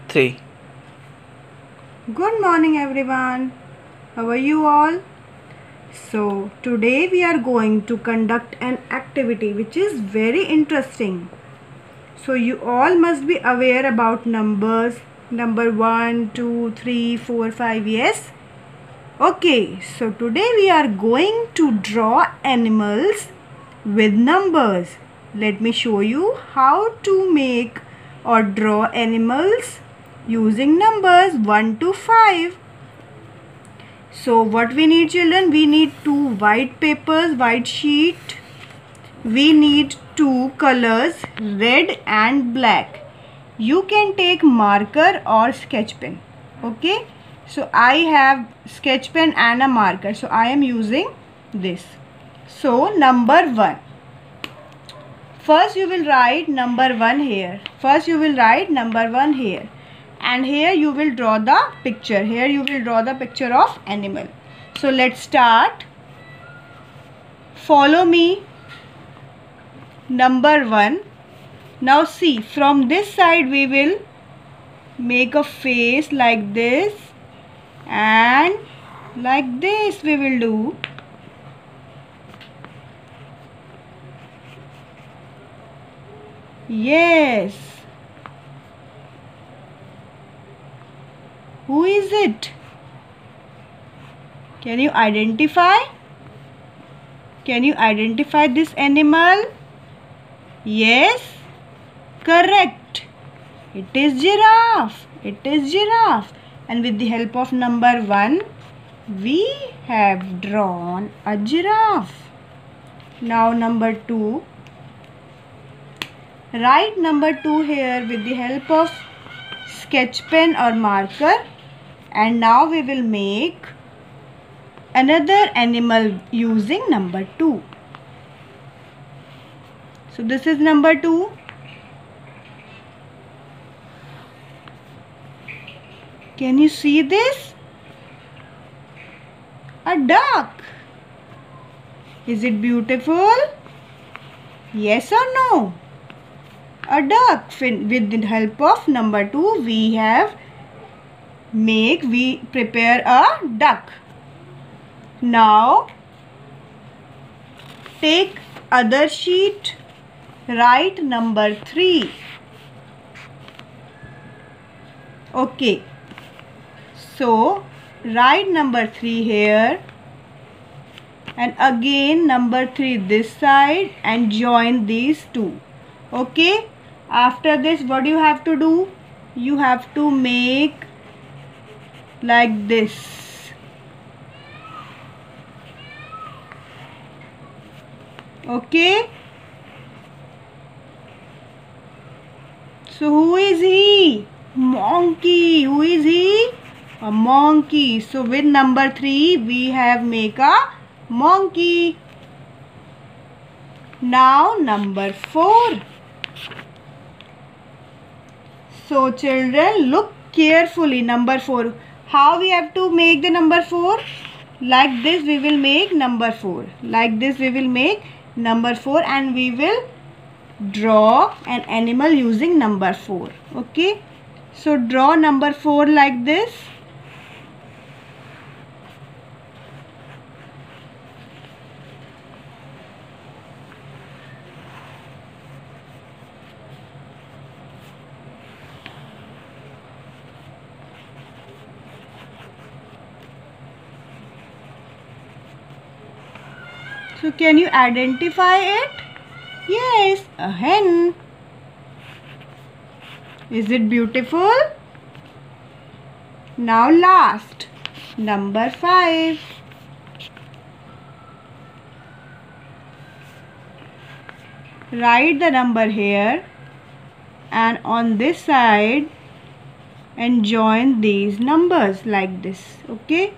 3. Good morning everyone. How are you all? So today we are going to conduct an activity which is very interesting. So you all must be aware about numbers. Number 1, 2, 3, 4, 5. Yes? Okay. So today we are going to draw animals with numbers. Let me show you how to make or draw animals using numbers 1 to 5. So what we need, children? We need 2 white papers, white sheet. We need 2 colors, red and black. You can take marker or sketch pen. Okay. So I have sketch pen and a marker. So I am using this. So number 1. First you will write number 1 here. First you will write number 1 here. And here you will draw the picture. Here you will draw the picture of animal. So let's start. Follow me. Number 1. Now see, from this side we will make a face like this. And like this we will do. Yes. Who is it? Can you identify? Can you identify this animal? Yes. Correct. It is giraffe. It is giraffe. And with the help of number 1, we have drawn a giraffe. Now number 2. Write number 2 here with the help of sketch pen or marker. And now we will make another animal using number 2. So this is number 2. Can you see this? A duck. Is it beautiful? Yes or no? A duck. With the help of number 2 we prepare a duck. Now take other sheet, write number 3. Okay. So write number 3 here and again number 3 this side and join these two. Okay. After this what you have to do? You have to make like this. Okay. So who is he? Monkey. Who is he? A monkey. So with number 3 we have make a monkey. Now number 4. So children, look carefully. Number 4. How we have to make the number 4? Like this we will make number 4. Like this we will make number 4 and we will draw an animal using number 4. Okay. So draw number 4 like this. So can you identify it? Yes, a hen. Is it beautiful? Now last, number 5. Write the number here and on this side and join these numbers like this. Okay.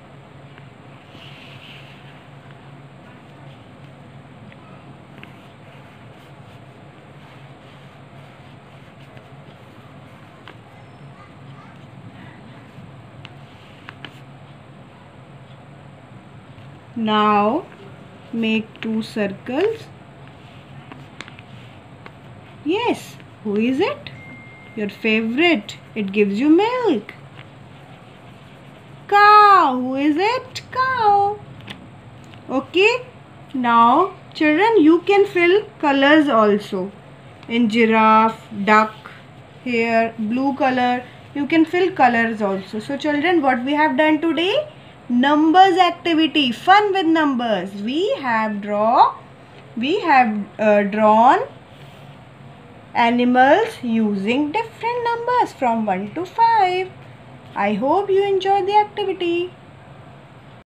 Now make 2 circles. Yes, who is it? Your favorite. It gives you milk. Cow. Who is it? Cow. Okay. Now children, you can fill colors also. In giraffe, duck, here blue color. You can fill colors also. So children, what we have done today? Numbers activity. Fun with numbers. We have drawn animals using different numbers from 1 to 5. I hope you enjoyed the activity.